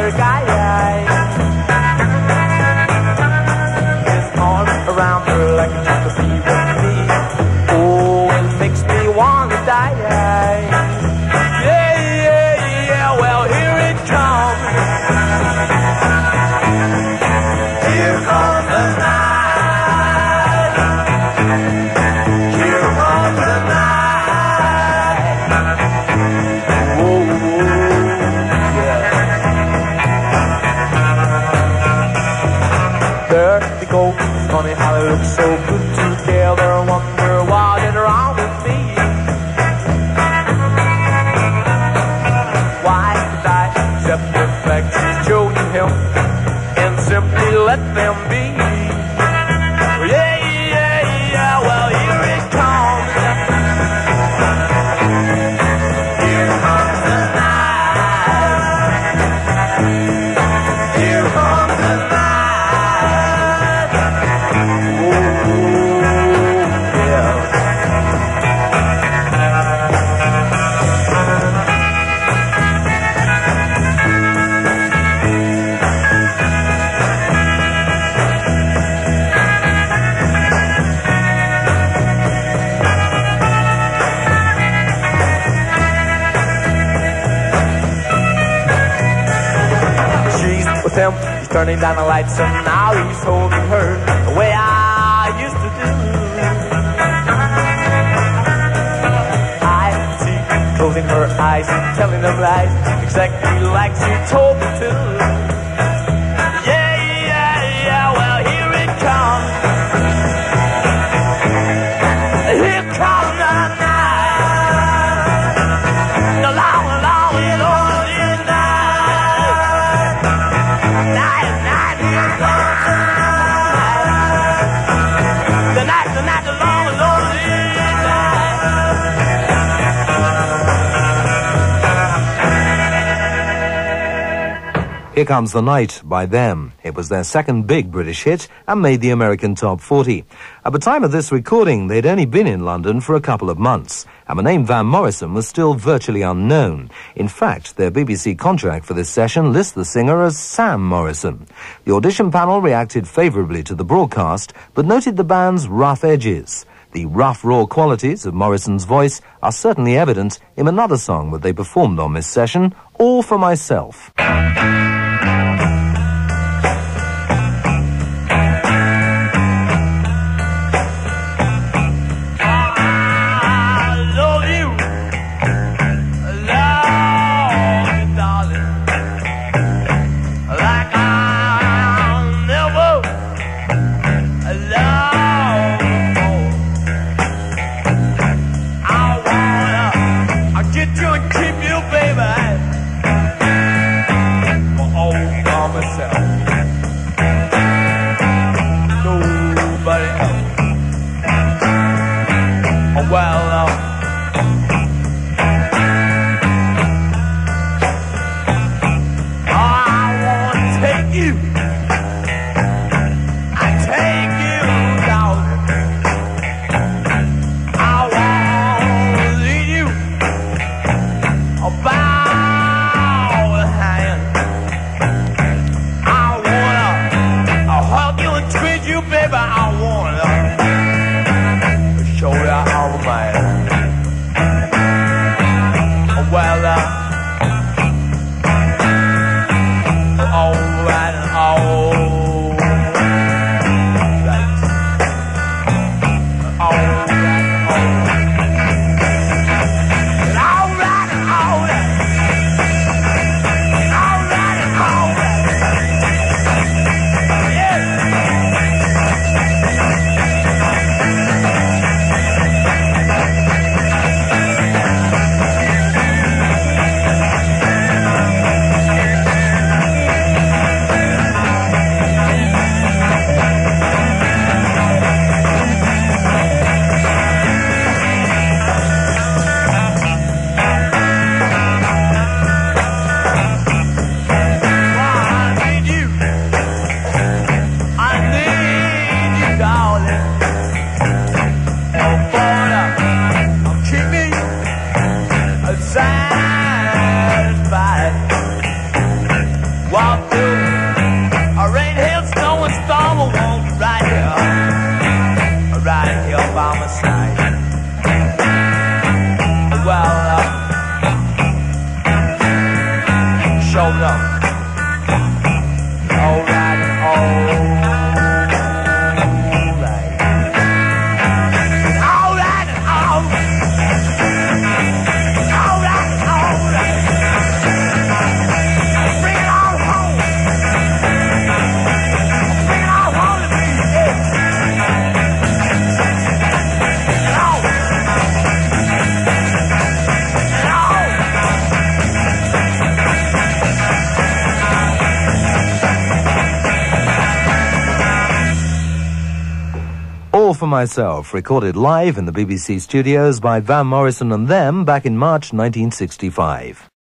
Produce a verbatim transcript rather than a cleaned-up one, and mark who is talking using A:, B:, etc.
A: other guy. His arms around her like it used to be with me. Oh, it makes me want to die. Yeah, yeah, yeah, well, here it comes. Here comes the night. Here comes the night. Whoa, yeah. There they go. It's funny how they look so good together. Wonder what is wrong with me. Why did I accept the fact she's chosen him and simply let them be? Yeah, yeah, yeah, well, here it comes. Here comes the night. Here comes the night. Oh, yeah. She's with him, he's turning down the lights, and now he's holding her the way I used to do. I see closing her eyes and telling them lies, exactly like she told me to. Yeah, yeah, yeah, well, here it comes. Here comes the night. The long, long, lonely night. Night, night, night, the night, the night, the long, lonely night.
B: Here Comes the Night by Them. It was their second big British hit and made the American top forty. At the time of this recording, they'd only been in London for a couple of months, and the name Van Morrison was still virtually unknown. In fact, their B B C contract for this session lists the singer as Sam Morrison. The audition panel reacted favourably to the broadcast, but noted the band's rough edges. The rough, raw qualities of Morrison's voice are certainly evident in another song that they performed on this session, All for Myself.
A: Keep you, baby.
B: for Myself, recorded live in the B B C studios by Van Morrison and Them back in March nineteen sixty-five.